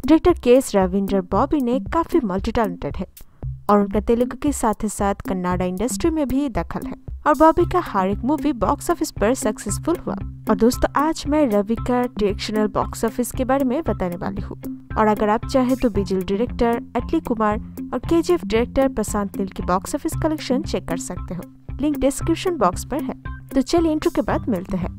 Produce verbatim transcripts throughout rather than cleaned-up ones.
Director के S Ravindra Bobby ने काफी मल्टी टैलेंटेड है और उनका तेलुगु के साथ ही साथ कन्नाडा इंडस्ट्री में भी दखल है और बॉबी का हर एक मूवी बॉक्स ऑफिस पर सक्सेसफुल हुआ। और दोस्तों आज मैं रवि का डायरेक्शनल बॉक्स ऑफिस के बारे में बताने वाली हूँ और अगर आप चाहे तो बिजिल डायरेक्टर अटली कुमार और के जी एफ डायरेक्टर प्रशांत नील की बॉक्स ऑफिस कलेक्शन चेक कर सकते हो, लिंक डिस्क्रिप्शन बॉक्स पर है। तो चलिए इंट्रो के बाद मिलते हैं।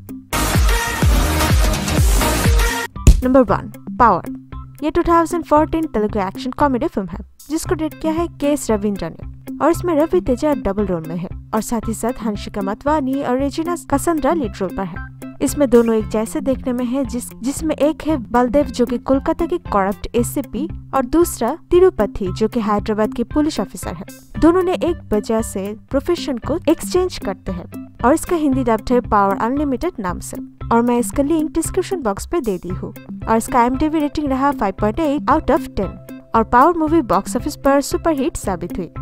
Number one, power. ये दो हज़ार चौदह तेलुगु एक्शन कॉमेडी फिल्म है जिसको डायरेक्ट किया है के एस रविंद्र ने और इसमें रवि तेजा डबल रोल में है और साथ ही साथ हंसिका मतवानी और रेजिना कैसेंड्रा लीड रोल पर है। इसमें दोनों एक जैसे देखने में है जिस जिसमें एक है बलदेव जो कि कोलकाता के करप्ट ए सी पी और दूसरा तिरुपति जो कि हैदराबाद के पुलिस ऑफिसर है। दोनों ने एक वजह से प्रोफेशन को एक्सचेंज करते हैं और इसका हिंदी डब्ड है पावर अनलिमिटेड नाम से और मैं इसका लिंक डिस्क्रिप्शन बॉक्स पे दे दी हूँ और इसका I M D B rating रहा five point eight out of ten और पावर मूवी बॉक्स ऑफिस पर सुपर हिट साबित हुई।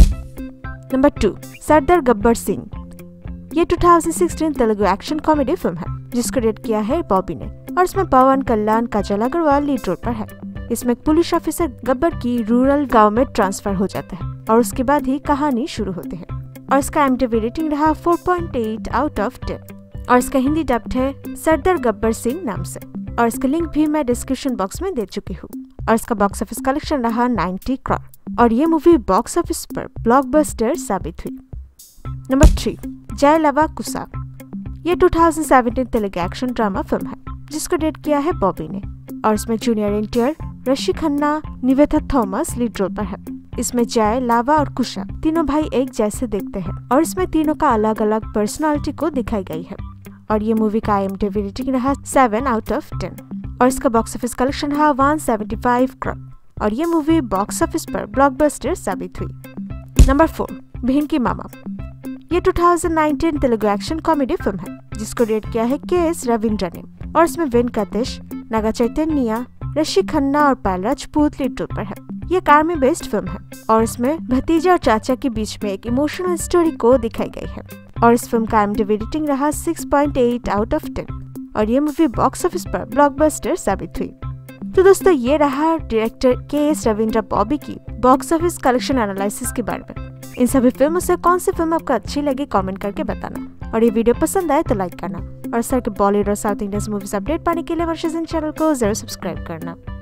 Number two, Sardaar Gabbar Singh. ये दो हज़ार सोलह तेलुगु एक्शन कॉमेडी फिल्म है जिसको डायरेक्ट किया है बॉबी ने और इसमें पवन, कल्याण, काजल अग्रवाल लीड रोल पर है। इसमें एक पुलिस ऑफिसर गब्बर की रूरल गांव में ट्रांसफर हो जाता है और उसके बाद ही कहानी शुरू होती है और इसका I M D B rating रहा four point eight out of ten और इसका हिंदी डब्ड है सरदार गब्बर सिंह नाम से और इसका लिंक भी मैं डिस्क्रिप्शन बॉक्स में दे चुकी हूँ और इसका बॉक्स ऑफिस कलेक्शन रहा नब्बे करोड़ और ये मूवी बॉक्स ऑफिस पर ब्लॉकबस्टर साबित हुई। नंबर थ्री, जय लवा कुसा। ये दो हज़ार सत्रह तेलुगु एक्शन ड्रामा फिल्म है जिसको डायरेक्ट किया है बॉबी ने और इसमें junior NTR, Rishi Khanna, Nivetha Thomas lead role पर है। इसमें जय, लावा और कुशा तीनों भाई एक जैसे दिखते हैं और इसमें तीनों का अलग अलग पर्सनालिटी को दिखाई गई है और ये मूवी का I M D B rating रहा सेवन आउट ऑफ टेन और इसका बॉक्स ऑफिस कलेक्शन रहा एक सौ पचहत्तर करोड़ और ये मूवी बॉक्स ऑफिस पर ब्लॉकबस्टर साबित हुई। Number four, Venky Mama. ये दो हज़ार उन्नीस तेलुगु एक्शन कॉमेडी फिल्म है जिसको डायरेक्ट किया है के एस रविंद्र ने और इसमें वेंकटेश, नागा, चैतन्य, ऋषि खन्ना और पायल राजपूत लीड रोल पर है। ये कार में बेस्ड फिल्म है और इसमें भतीजा और चाचा के बीच में एक इमोशनल स्टोरी को दिखाई गई है और इस फिल्म का I M D B rating रहा six point eight out of ten और ये मूवी बॉक्स ऑफिस पर ब्लॉकबस्टर साबित हुई। तो दोस्तों ये रहा डायरेक्टर के एस रविंद्र बॉबी की बॉक्स ऑफिस कलेक्शन एनालिसिस के बारे में। इन सभी फिल्मों से कौन सी फिल्म आपको अच्छी लगी कमेंट करके बताना और ये वीडियो पसंद आए तो लाइक करना और सर के बॉलीवुड और साउथ इंडियन मूवीज अपडेट पाने के लिए हमारे चैनल को जरूर सब्सक्राइब करना।